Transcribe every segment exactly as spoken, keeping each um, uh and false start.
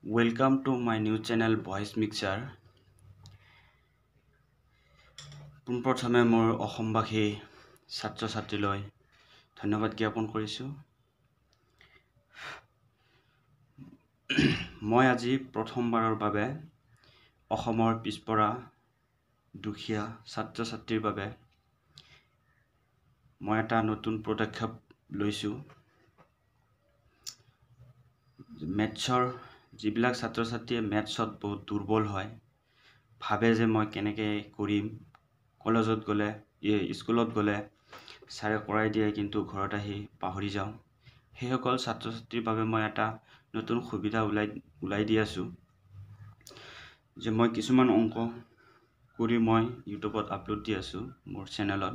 Welcome to my new channel Voice Mixer. পোনপ্ৰথমে মোৰ অসমবাসী ছাত্ৰ ছাত্ৰীলৈ ধন্যবাদ জ্ঞাপন কৰিছোঁ। মই আজি প্ৰথমবাৰৰ বাবে অসমৰ পিছপৰা দুখীয়া ছাত্ৰ ছাত্ৰীৰ বাবে মই এটা নতুন পদক্ষেপ লৈছোঁ। মেথছৰ যিবিলাক ছাত্ৰ ছাত্ৰীয়ে মেথছত বহুত দুৰ্বল হয়, ভাবে যে মই কেনেকৈ কৰিম, কলেজত গ'লে স্কুলত গ'লে ছাৰে কৰাই দিয়ে কিন্তু ঘৰত আহি পাহৰি যাওঁ। সেইসকল ছাত্ৰ ছাত্ৰীৰ বাবে মই এটা নতুন সুবিধা ওলাই ওলাই দি আছোঁ যে মই কিছুমান অংক কৰি মই ইউটিউবত আপলোড দি আছোঁ মোৰ চেনেলত।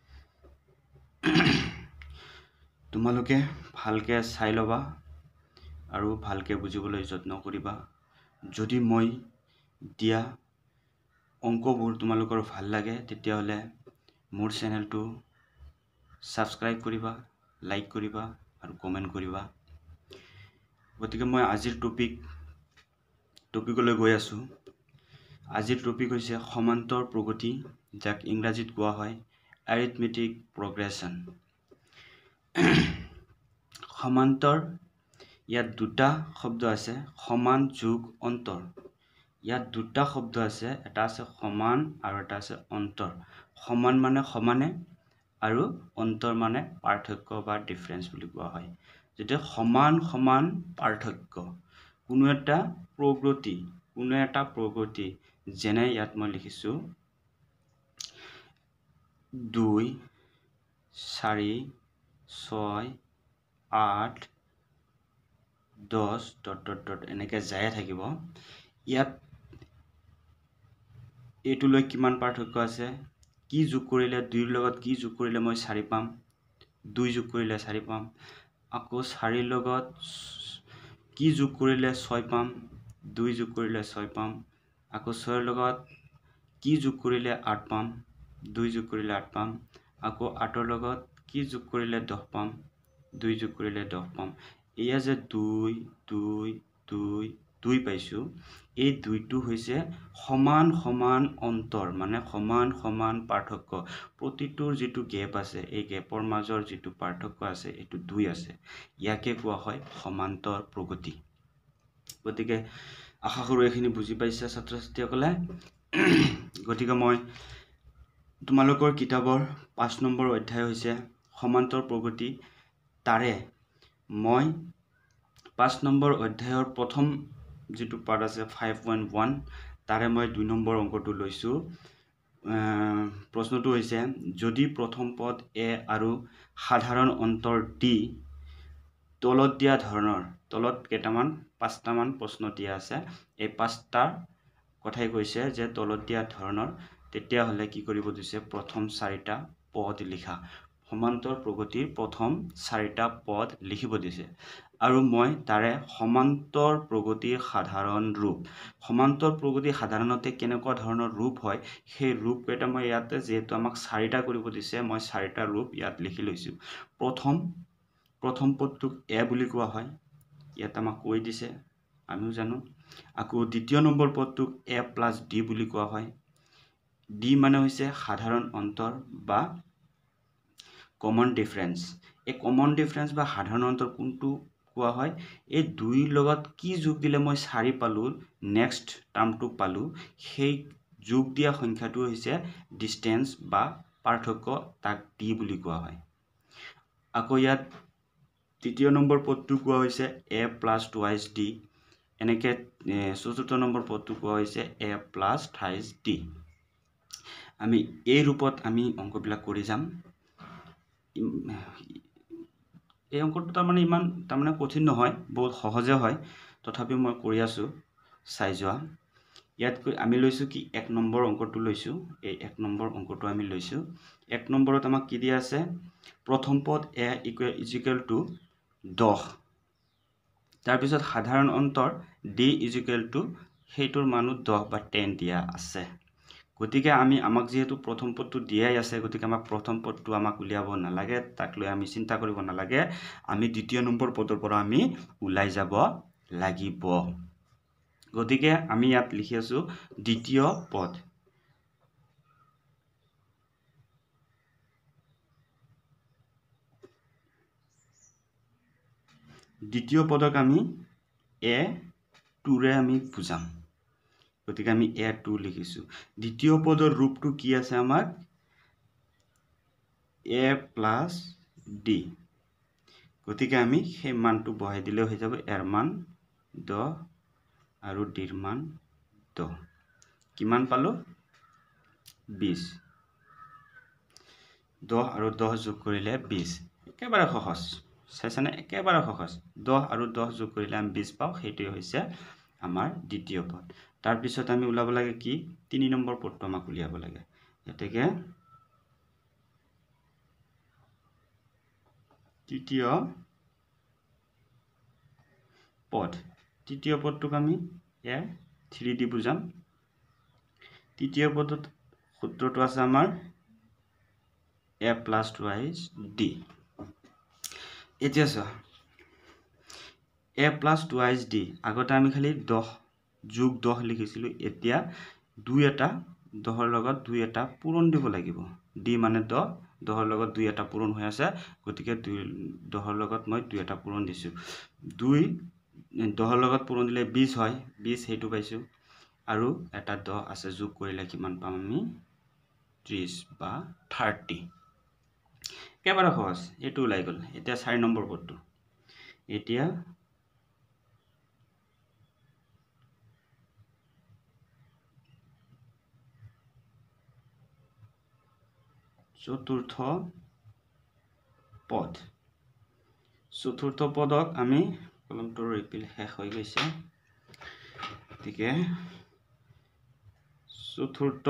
তোমালোকে ভালকৈ চাই ল'বা আৰু ভালকৈ বুজিবলৈ যত্ন কৰিবা। যদি মই দিয়া অংকবোৰ তোমালোকৰ ভাল লাগে তেতিয়াহ'লে মোৰ চেনেলটো ছাবস্ক্ৰাইব কৰিবা, লাইক কৰিবা আৰু কমেণ্ট কৰিবা। গতিকে মই আজিৰ টপিক টপিকলৈ গৈ আছোঁ। আজিৰ টপিক হৈছে সমান্তৰ প্ৰগতি, যাক ইংৰাজীত কোৱা হয় এৰিথমেটিক প্ৰগ্ৰেছন। সমান্তৰ ইয়াত দুটা শব্দ আছে, সমান যোগ অন্তৰ। ইয়াত দুটা শব্দ আছে, এটা আছে সমান আৰু এটা আছে অন্তৰ। সমান মানে সমানে আৰু অন্তৰ মানে পাৰ্থক্য বা ডিফাৰেন্স বুলি কোৱা হয়। যেতিয়া সমান সমান পাৰ্থক্য, কোনো এটা প্ৰগতি কোনো এটা প্ৰগতি যেনে ইয়াত মই লিখিছোঁ দুই চাৰি ছয় আঠ দহ ডট ডট ডট এনেকৈ যায়ে থাকিব। ইয়াত এইটোলৈ কিমান পাৰ্থক্য আছে, কি যোগ কৰিলে দুইৰ লগত কি যোগ কৰিলে মই চাৰি পাম, দুই যোগ কৰিলে চাৰি পাম। আকৌ চাৰিৰ লগত কি যোগ কৰিলে ছয় পাম, দুই যোগ কৰিলে ছয় পাম। আকৌ ছয়ৰ লগত কি যোগ কৰিলে আঠ পাম, দুই যোগ কৰিলে আঠ পাম। আকৌ আঠৰ লগত কি যোগ কৰিলে দহ পাম, দুই যোগ কৰিলে দহ পাম। এয়া যে দুই দুই দুই দুই পাইছোঁ, এই দুইটো হৈছে সমান সমান অন্তৰ, মানে সমান সমান পাৰ্থক্য। প্ৰতিটোৰ যিটো গেপ আছে, এই গেপৰ মাজৰ যিটো পাৰ্থক্য আছে এইটো দুই আছে। ইয়াকে কোৱা হয় সমান্তৰ প্ৰগতি। গতিকে আশা কৰোঁ এইখিনি বুজি পাইছে ছাত্ৰ ছাত্ৰীসকলে। গতিকে মই তোমালোকৰ কিতাপৰ পাঁচ নম্বৰ অধ্যায় হৈছে সমান্তৰ প্ৰগতি। তাৰে মই পাঁচ নম্বৰ অধ্যায়ৰ প্ৰথম যিটো পাৰ্ট আছে ফাইভ পইণ্ট ওৱান, তাৰে মই দুই নম্বৰ অংকটো লৈছোঁ। প্ৰশ্নটো হৈছে যদি প্ৰথম পদ এ আৰু সাধাৰণ অন্তৰ ডি তলত দিয়া ধৰণৰ, তলত কেইটামান পাঁচটামান প্ৰশ্ন দিয়া আছে, এই পাঁচটাৰ কথাই কৈছে যে তলত দিয়া ধৰণৰ, তেতিয়াহ'লে কি কৰিব দিছে, প্ৰথম চাৰিটা পদ লিখা। সমান্তৰ প্ৰগতিৰ প্ৰথম চাৰিটা পদ লিখিব দিছে আৰু মই তাৰে সমান্তৰ প্ৰগতিৰ সাধাৰণ ৰূপ, সমান্তৰ প্ৰগতি সাধাৰণতে কেনেকুৱা ধৰণৰ ৰূপ হয় সেই ৰূপকেইটা মই ইয়াতে, যিহেতু আমাক চাৰিটা কৰিব দিছে, মই চাৰিটা ৰূপ ইয়াত লিখি লৈছোঁ। প্ৰথম প্ৰথম পদটোক এ বুলি কোৱা হয়, ইয়াত আমাক কৈ দিছে, আমিও জানো। আকৌ দ্বিতীয় নম্বৰ পদটোক এ প্লাছ ডি বুলি কোৱা হয়। ডি মানে হৈছে সাধাৰণ অন্তৰ বা কমন ডিফাৰেন্স। এই কমন ডিফাৰেন্স বা সাধাৰণ অন্তৰ কোনটো কোৱা হয়, এই দুইৰ লগত কি যোগ দিলে মই চাৰি পালোঁ, নেক্সট টাৰ্মটো পালোঁ, সেই যোগ দিয়া সংখ্যাটো হৈছে ডিষ্টেন্স বা পাৰ্থক্য, তাক ডি বুলি কোৱা হয়। আকৌ ইয়াত তৃতীয় নম্বৰ পদটো কোৱা হৈছে এ প্লাছ টুৱাইছ ডি। এনেকৈ চতুৰ্থ নম্বৰ পদটো কোৱা হৈছে এ প্লাছ থাইছ ডি। আমি এই ৰূপত আমি অংকবিলাক কৰি যাম। এই অংকটো তাৰমানে ইমান তাৰমানে কঠিন নহয়, বহুত সহজে হয়, তথাপিও মই কৰি আছোঁ, চাই যোৱা। ইয়াত আমি লৈছোঁ কি এক নম্বৰ অংকটো লৈছোঁ, এই এক নম্বৰ অংকটো আমি লৈছোঁ। এক নম্বৰত আমাক কি দিয়া আছে, প্ৰথম পদ এ ইকুৱেল ইজিকেল টু দহ, তাৰপিছত সাধাৰণ অন্তৰ ডি ইজিকেল টু সেইটোৰ মানো দহ বা টেন দিয়া আছে। গতিকে আমি আমাক যিহেতু প্ৰথম পদটো দিয়াই আছে, গতিকে আমাক প্ৰথম পদটো আমাক উলিয়াব নালাগে, তাক লৈ আমি চিন্তা কৰিব নালাগে। আমি দ্বিতীয় নম্বৰ পদৰ পৰা আমি ওলাই যাব লাগিব। গতিকে আমি ইয়াত লিখি আছো দ্বিতীয় পদ দ্বিতীয় পদক আমি এ টু ৰে আমি বুজাম গতিকে আমি এ টু লিখিছো দ্বিতীয় পদৰ ৰূপটো কি আছে আমাৰ a plus d গতিকে আমি সেই মানটো বহাই দিলে হৈ যাব এৰ মান দহ আৰু ডিৰ মান দহ কিমান পালো বিশ দহ আৰু দহ যোগ কৰিলে বিশ একেবাৰে সহজ চাইছানে একেবাৰে সহজ দহ আৰু দহ যোগ কৰিলে আমি বিশ পাওঁ সেইটোই হৈছে আমাৰ দ্বিতীয় পদ তাৰ পিছত আমি উলাব লাগে কি তিনি নম্বৰ পদটো আমাক উলিয়াব লাগে এতেকে তৃতীয় পদ তৃতীয় পদটোক আমি এ থ্ৰী দি বুজাম তৃতীয় পদত সূত্ৰটো আছে আমাৰ a plus twice d এতিয়া চোৱা a plus twice d আগতে আমি খালি দহ যোগ দহ লিখিছিলো এতিয়া দুই এটা দহৰ লগত দুই এটা পূৰণ দিব লাগিব d মানে দহ দহৰ লগত দুই এটা পূৰণ হৈ আছে গতিকে দুই দহৰ লগত মই দুই এটা পূৰণ দিছো দুই দহৰ লগত পূৰণ দিলে বিশ হয় বিশ হেতু পাইছো আৰু এটা দহ আছে যোগ কৰিলে কিমান পাম আমি ত্ৰিশ বা ত্ৰিশ কেবাৰে সহজ এটো ওলাই গল এতিয়া চাৰি নম্বৰ পদটো এতিয়া চতুৰ্থ পদ চতুৰ্থ পদক আমি কলমটোৰ ৰিপিল শেষ হৈ গৈছে গতিকে চতুৰ্থ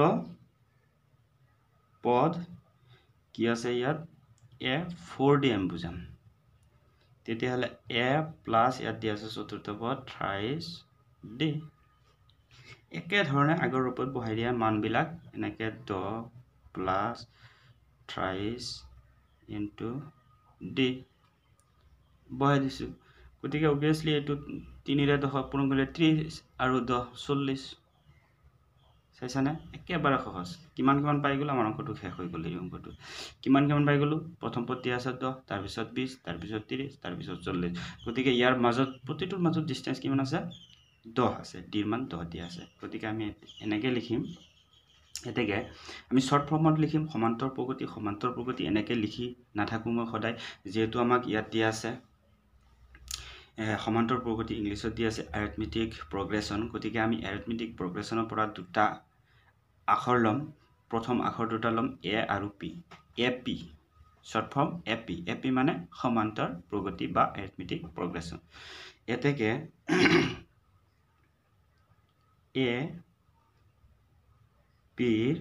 পদ কি আছে ইয়াত a four দি আমি বুজাম তেতিয়া হলে a প্লাস ইয়াত দি আছে চতুৰ্থ পদ ত্ৰিশ d একে ধৰণে আগৰ ৰূপত বহাই দিয়া মানবিলাক এনেকে দহ প্লাস ত্ৰিশ ইনটু d বহাই দিছো গতিকে obviously এটো তিনি ৰে দহ পূৰণ কৰিলে ত্ৰিশ আৰু দহ চল্লিশ চাইছানে একেবাৰে সহজ কিমান কিমান পাই গলো আমাৰ অংকটো শেষ হৈ গল এই অংকটো কিমান কিমান পাই গলো প্ৰথম পদ দিয়া আছে দহ তাৰ পিছত বিশ তাৰ পিছত ত্ৰিশ তাৰ পিছত চল্লিশ গতিকে ইয়াৰ মাজত প্ৰতিটোৰ মাজত ডিসটেন্স কিমান আছে দহ আছে ডিৰ মান দহ দিয়া আছে গতিকে আমি এনেকৈ লিখিম এতেকে আমি শৰ্ট ফৰ্মত লিখিম সমান্তৰ প্ৰগতি সমান্তৰ প্ৰগতি এনেকৈ লিখি নাথাকো মই সদায় যেহেতু আমাক ইয়াত দিয়া আছে সমান্তৰ প্ৰগতি ইংলিছত দিয়া আছে অ্যাৰিথমেটিক প্ৰগ্ৰেছন গতিকে আমি অ্যাৰিথমেটিক প্ৰগ্ৰেছনৰ পৰা দুটা আখৰ লম প্ৰথম আখৰ দুটা লম a আৰু p ap short form ap ap মানে সমান্তৰ প্ৰগতি বা অ্যাৰিথমেটিক প্ৰগ্ৰেছন এতেকে a p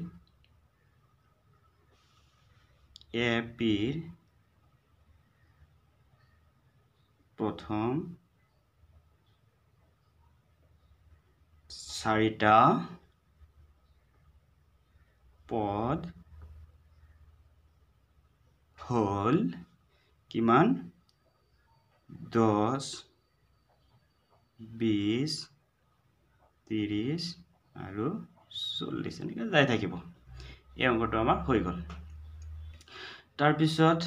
ap প্ৰথম চাৰিটা পদ হল কিমান দহ বিশ ত্ৰিশ আৰু চল্লিশ এনেকৈ যাই থাকিব এই অংকটো আমাৰ হৈ গল তাৰ পিছত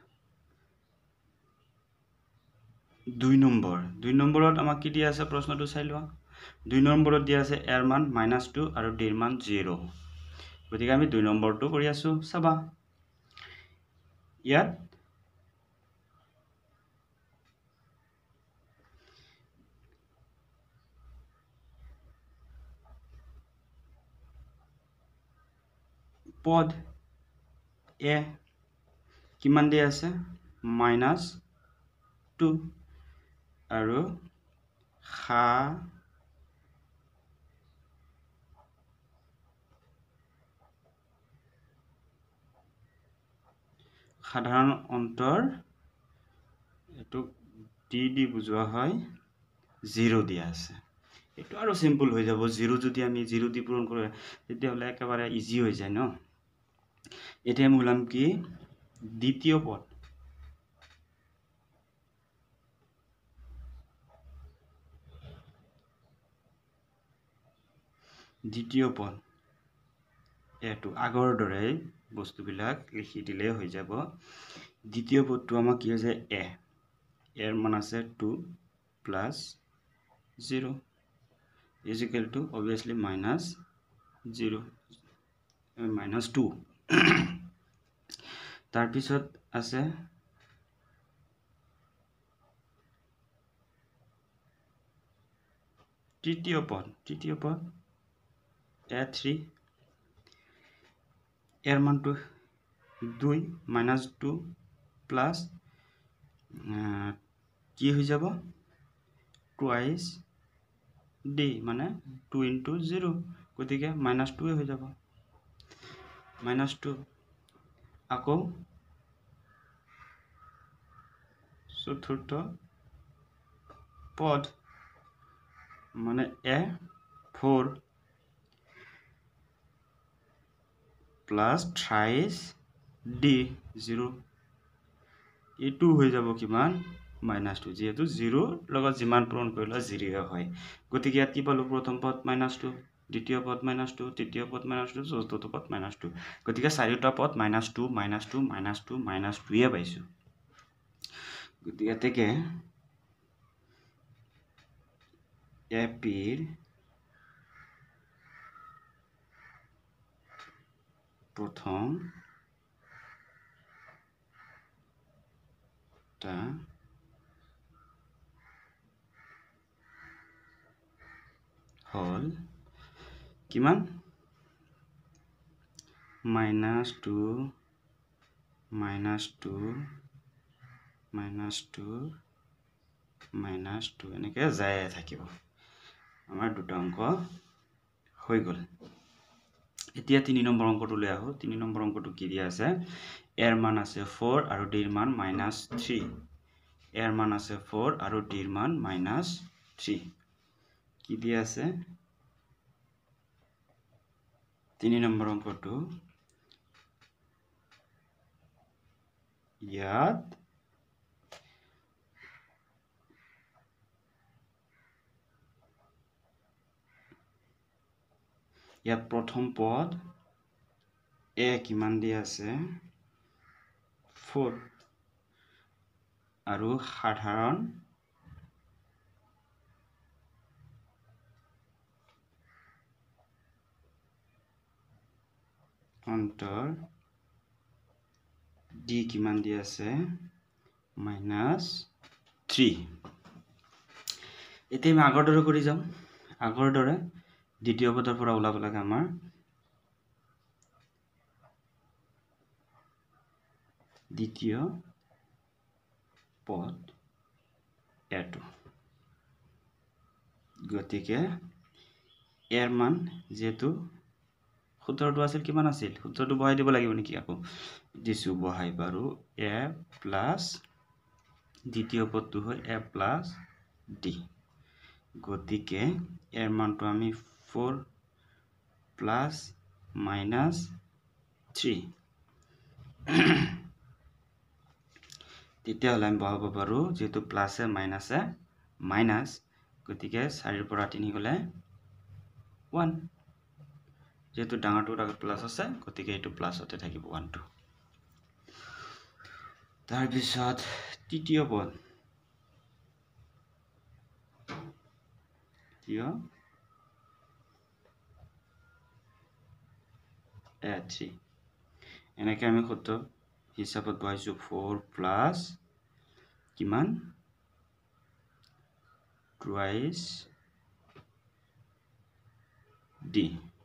দুই নম্বৰ দুই নম্বৰত আমাক কি দিয়া আছে প্ৰশ্নটো চাই লোৱা দুই নম্বৰত দিয়া আছে এৰ মান মাইনাস টু আৰু ডিৰ মান জিৰ' গতিকে আমি দুই নম্বৰটো কৰি আছো চাবা ইয়াত পদ a কিমান দিয়া আছে মাইনাস টু আৰু খা সাধাৰণ অন্তৰ এটো ডি ডি বুজোৱা হয় জিৰ' দিয়া আছে এটো আৰু সিম্পল হৈ যাব জিৰ' যদি আমি জিৰ' দি পূৰণ কৰো তেতিয়া হলে একেবাৰে ইজি হৈ যায় ন এতিয়া আমি উলাম কি দ্বিতীয় পদ দ্বিতীয় পদ এটো আগৰ দৰে বস্তুবিলাক লিখি দিলে হৈ যাব দ্বিতীয় পদটো আমাক কি আছে এ এৰ মান আছে two plus zero is equal to obviously minus zero minus two তাৰ পিছত আছে তৃতীয় পদ তৃতীয় পদ a three এর মানটো two minus two plus কি হৈ যাব twice d মানে two into zero গতিকে minus two হৈ যাব minus two আকৌ চতুৰ্থ পদ মানে a four plus thrice d zero e two হৈ যাব কিমান minus two যেহেতু zero লগত যিমান পূৰণ কৰিলে zero হয় গতিকে ইয়াত কি পালো প্ৰথম পদ minus two দ্বিতীয় পদ minus two তৃতীয় পদ minus two চতুৰ্থ পদ minus two গতিকে চাৰিটা পদ minus two minus two minus two minus two এ পাইছো গতিকে এতেকে এপিৰ প্রথম টা হল কিমান minus two minus two minus two minus two এনেকে যায় থাকিব আমাৰ দুটা অংক হৈ গল এতিয়া তিনি নম্বৰ অংকটো লৈ আহো তিনি নম্বৰ অংকটো কি দিয়া আছে এৰ মান আছে four আৰু d ৰ মান minus three এৰ মান আছে four আৰু d ৰ মান minus three কি দিয়া আছে তিনি নম্বৰ অংকটো ইয়াত ইয়াত প্ৰথম পদ এ কিমান দিয়া আছে four আৰু সাধাৰণ অন্তৰ d কিমান দিয়া আছে minus three এতিয়া আমি আগৰ দৰে কৰি যাম আগৰ দৰে দ্বিতীয় পদৰ পৰা ওলাব লাগে আমাৰ দ্বিতীয় পদ এটো গতিকে এৰ মান যেহেতু সূত্ৰটো আছিল কিমান আছিল সূত্ৰটো বহাই দিব লাগিব নেকি আকৌ দিছো বহাই পাৰো a প্লাস দ্বিতীয় পদটো হয় a প্লাস d গতিকে এর মানটো আমি four plus minus three তেতিয়া হলে আমি বহাব পাৰো যেহেতু plus A minus A minus গতিকে চাৰি ৰ পৰা তিনি গলে one যেহেতু ডাঙৰটোৰ আগত প্লাস আছে গতিকে এটো প্লাসতে থাকিব one two তাৰ পিছত তৃতীয় পদ তৃতীয় a three এনেকে আমি সূত্র হিসাবত বহাইছো four plus কিমান twice d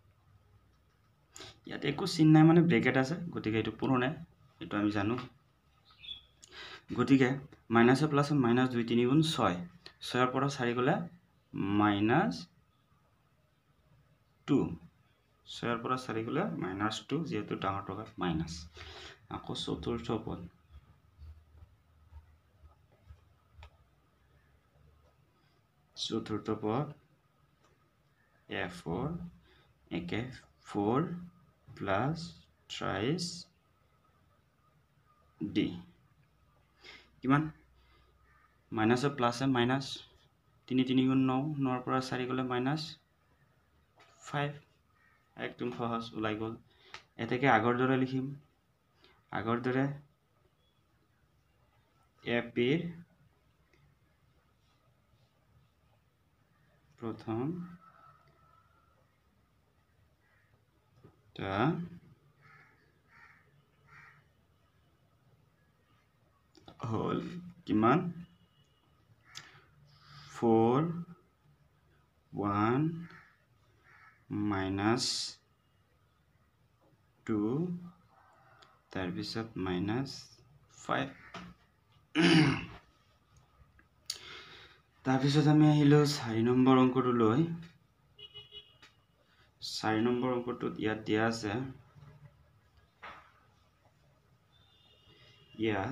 ইয়াতে একো চিন নাই মানে ব্ৰেকেট আছে গতিকে এটো পুৰণে এটো আমি জানো গতিকে minus plus minus two three গুণ six six ৰ পৰা চাৰি গলে minus two six ৰ পৰা চাৰি গলে minus two যেহেতু ডাঙৰ টকা মাইনাস আকৌ চতুৰ্থ পদ চতুৰ্থ পদ a four একে four plus thrice d কিমান minus plus minus three three গুণ nine nine ৰ পৰা চাৰি গলে minus five একদম সহজ ওলাই গ'ল এতেকে আগৰ দৰে লিখিম আগৰ দৰে এপিৰ প্ৰথম টা হল কিমান four one minus two তাৰ পিছত minus five তাৰ পিছত আমি আহিলো চাৰি নম্বৰ অংকটো লৈ চাৰি নম্বৰ অংকটোত ইয়াত দিয়া আছে ইয়াত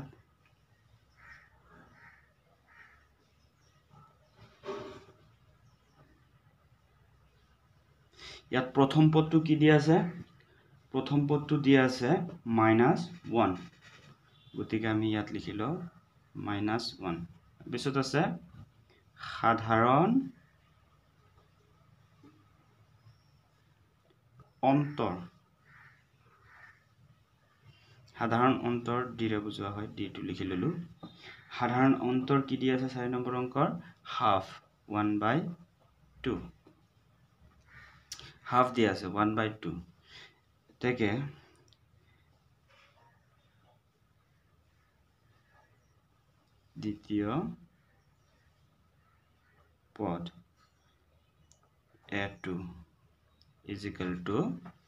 ইয়াত প্ৰথম পদটো কি দিয়া আছে প্ৰথম পদটো দিয়া আছে minus one গতিকে আমি ইয়াত লিখিলো minus one পিছত আছে সাধাৰণ অন্তৰ সাধাৰণ অন্তৰ ডিৰে বুজোৱা হয় ডিটো লিখি ললো সাধাৰণ অন্তৰ কি দিয়া আছে চাৰি নম্বৰ অংকৰ half one by two half দিয়া আছে one by two তেকে দ্বিতীয় পদ a two is equal to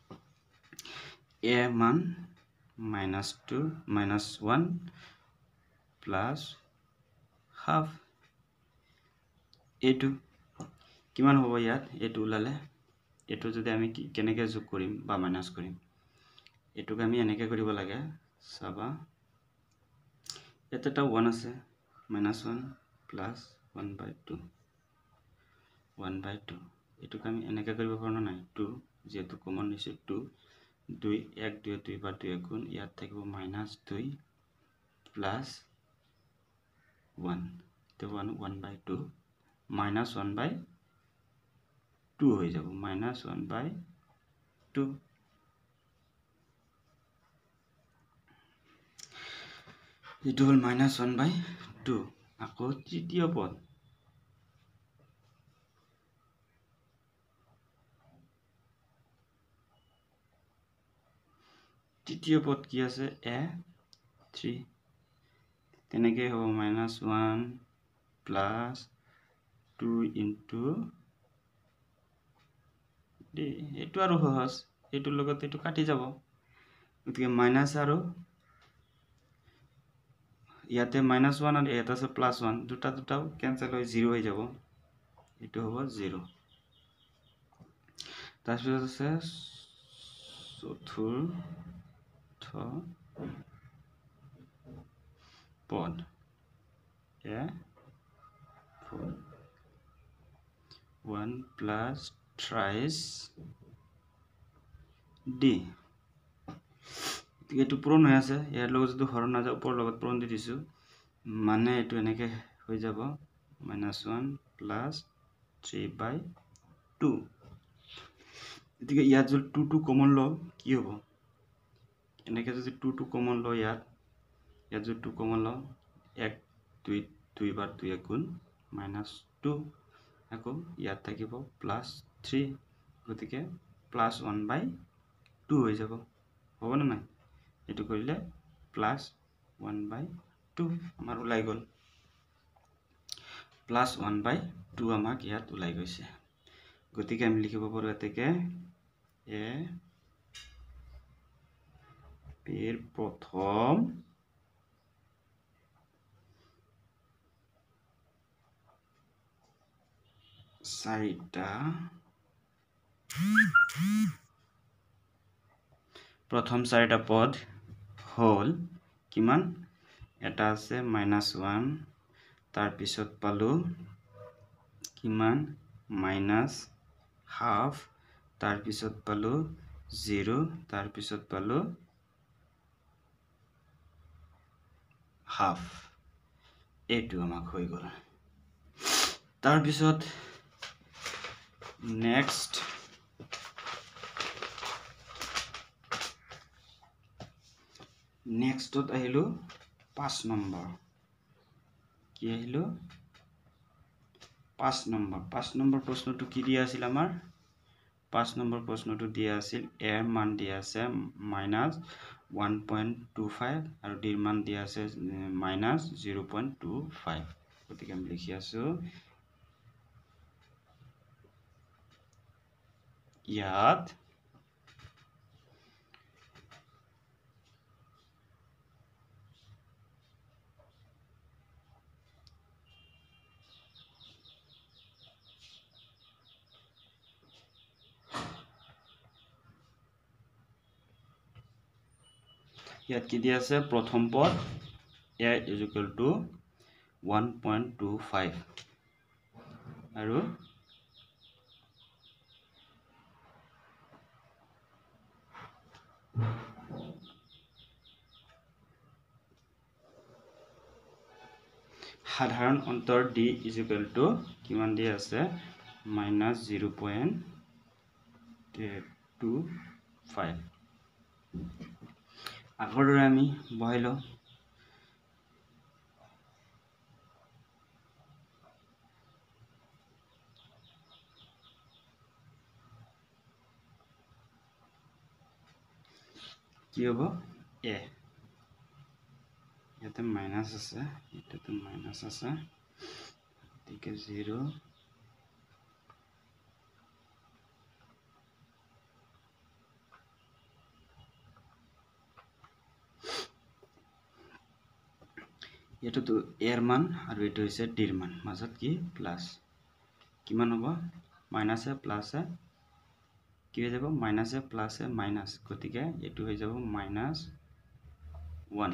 a মান minus two minus one plus half a two কিমান হ'ব ইয়াত a two ওলালে এটো যদি আমি কেনেকৈ যোগ কৰিম বা মাইনাস কৰিম এটোক আমি এনেকৈ কৰিব লাগে চাবা এটাটা one আছে minus one plus one by two one by two এটোক আমি এনেকৈ কৰিব পাৰো নাই two যেহেতু কমন নিছে two two এক দুই দুই বা দুই গুণ ইয়াত থাকিব minus two plus one তো one one by two minus one by two হৈ যাব minus one by two এটো হল minus one by two আকৌ তৃতীয় পদ তৃতীয় পদ কি আছে a three তেনেকৈ হ'ব minus one plus two into এটো আৰু সহজ এটোৰ লগত এটো কাটি যাব গতিকে মাইনাস আৰু ইয়াতে minus one আৰু এটা আছে plus one দুটা দুটাও ক্যান্সেল হৈ zero হৈ যাব এটো হ'ব zero তাৰপিছত আছে চতুৰ্থ পদ a four one plus thrice d এটো পূৰণ হৈ আছে ইয়াৰ লগত যদি হৰণ না যায় ওপৰ লগত পূৰণ দি দিছো মানে এটো এনেকে হৈ যাব minus one plus three by two এদিকে ইয়াত যদি two two কমন লও কি হ'ব এনেকে যদি two two কমন লও ইয়াত ইয়াত যদি two কমন লও এক দুই দুই বার দুই গুণ minus two আকৌ ইয়াত থাকিব plus three গতিকে plus one by two হৈ যাব হ'ব না নাই এটো কৰিলে plus one by two আমাৰ ওলাই গল plus one by two আমাক ইয়াত ওলাই গৈছে গতিকে আমি লিখিব পাৰো এতেকে এ এর প্রথম চাৰিটা প্রথম চাৰিটা পদ হল কিমান এটা আছে minus one তাৰ পিছত পালো কিমান minus half তাৰ পিছত পালো zero তাৰ পিছত পালো half এটো আমাক হৈ গল তাৰ পিছত next নেক্সটত আহিলো পাঁচ নম্বৰ কি আহিলো পাঁচ নম্বৰ পাঁচ নম্বৰ প্ৰশ্নটো কি দিয়া আছিল আমাৰ পাঁচ নম্বৰ প্ৰশ্নটো দিয়া আছিল a ৰ মান দিয়া আছে minus one point two five আৰু d ৰ মান দিয়া আছে minus zero' point two five গতিকে আমি লিখি আছো ইয়াত ইয়াত কি দিয়া আছে প্ৰথম পদ a is equal to one point two five আৰু সাধাৰণ অন্তৰ d is equal to কিমান দিয়া আছে minus zero' point two five আগৰ দৰে আমি বহাই লওঁ কি হ'ব a ইয়াতে মাইনাছ আছে এটাতে মাইনাছ আছে গতিকে জিৰ' এইটোতো a ৰ মান আৰু এইটো হৈছে d ৰ মান মাজত কি প্লাছ কিমান হ'ব মাইনাছে প্লাছে কি হৈ যাব মাইনাছে প্লাছে মাইনাছ গতিকে এইটো হৈ যাব মাইনাছ ওৱান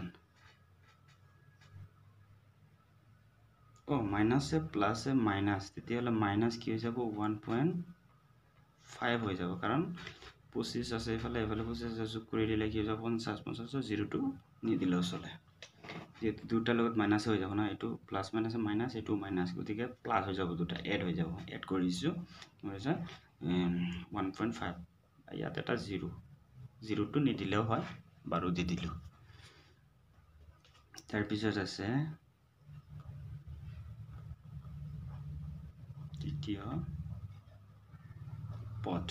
অ' মাইনাছে প্লাছে মাইনাছ তেতিয়াহ'লে মাইনাছ কি হৈ যাব ওৱান পইণ্ট ফাইভ হৈ যাব কাৰণ পঁচিছ আছে এইফালে এইফালে পঁচিছ আছে যোগ কৰি দিলে কি হৈ যাব পঞ্চাছ পঞ্চাছ জিৰ'টো নিদিলেও চলে যিহেতু দুটাৰ লগত মাইনাছ হৈ যাব না এইটো প্লাছ মাইনাছে মাইনাছ এইটো মাইনাছ গতিকে প্লাছ হৈ যাব দুটা এড হৈ যাব এড কৰি দিছোঁ কি হৈছে ওৱান পইণ্ট ফাইভ ইয়াত এটা জিৰ' জিৰ'টো নিদিলেও হয় বাৰু দি দিলোঁ তাৰপিছত আছে তৃতীয় পদ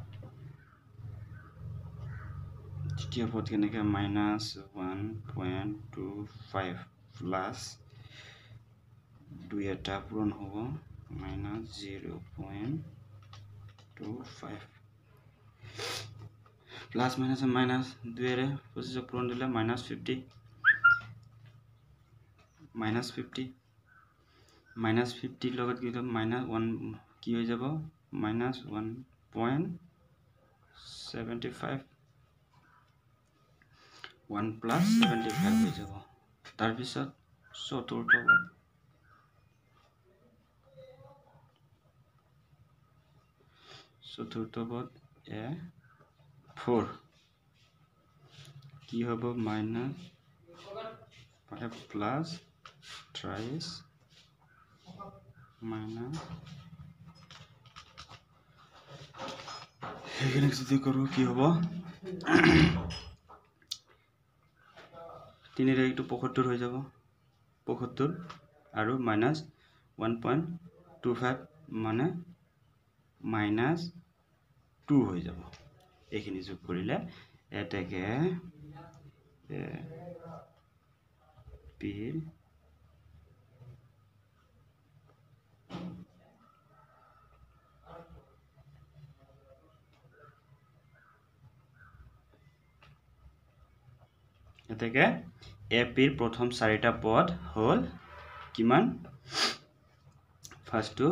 তৃতীয় পদ কেনেকৈ minus one point two five plus দুই এটা পূৰণ হ'ব minus zero' point two five plus minus minus দুইৰে পঁচিছক পূৰণ দিলে minus fifty minus fifty minus ফিফটিৰ লগত কি হ'ব মাইনাছ ওৱান কি হৈ যাব minus one point seventy five one plus seventy five হৈ যাব তাৰপিছত চতুৰ্থ পদ চতুৰ্থ পদ এ ফ'ৰ কি হ'ব minus five plus thrice minus সেইখিনি যদি কৰোঁ কি হ'ব তিনিৰে এইটো পঁয়সত্তৰ হৈ যাব পঁয়সত্তৰ আৰু minus one point two five মানে মাইনাছ টু হৈ যাব এইখিনি যোগ কৰিলে এতেকে পিৰ এতেকে এ পিৰ প্ৰথম চাৰিটা পদ হ'ল কিমান ফাৰ্ষ্টটো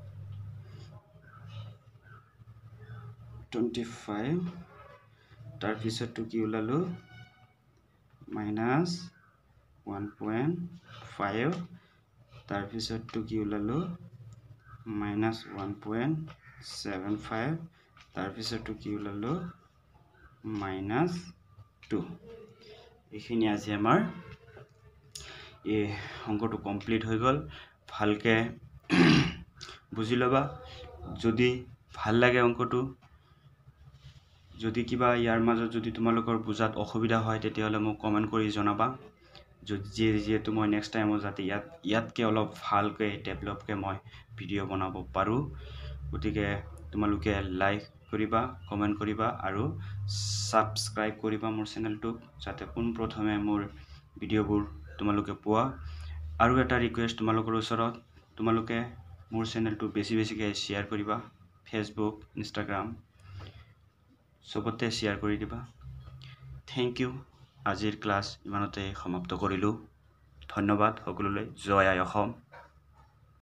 টুৱেণ্টি ফাইভ তাৰপিছতটো কি ওলালো মাইনাছ ওৱান পইণ্ট ফাইভ তাৰপিছতটো কি ওলালো minus one point seven five তাৰপিছতটো কি ওলালো মাইনাছ টু এইখিনি আজি আমাৰ এই অংকটো কমপ্লিট হৈ গ'ল ভালকে বুজি ল'বা যদি ভাল লাগে অংকটো যদি কিবা ইয়াৰ মাজত যদি তোমালোকৰ বুজাত অসুবিধা হয় তেতিয়াহ'লে মোক কমেণ্ট কৰি জনাবা যিহেতু মই নেক্সট টাইমত যাতে ইয়াত ইয়াতকৈ অলপ ভালকৈ ডেভেলপকৈ মই ভিডিঅ' বনাব পাৰোঁ গতিকে তোমালোকে লাইক কৰিবা কমেণ্ট কৰিবা আৰু ছাবস্ক্ৰাইব কৰিবা মোৰ চেনেলটোক যাতে পোনপ্ৰথমে মোৰ ভিডিঅ'বোৰ তোমালোকে পোৱা আৰু এটা ৰিকুৱেষ্ট তোমালোকৰ ওচৰত তোমালোকে মোৰ চেনেলটো বেছি বেছিকৈ শ্বেয়াৰ কৰিবা ফেচবুক ইনষ্টাগ্ৰাম চবতে শ্বেয়াৰ কৰি দিবা থেংক ইউ আজিৰ ক্লাছ ইমানতে সমাপ্ত কৰিলোঁ ধন্যবাদ সকলোলৈ জয় আই অসম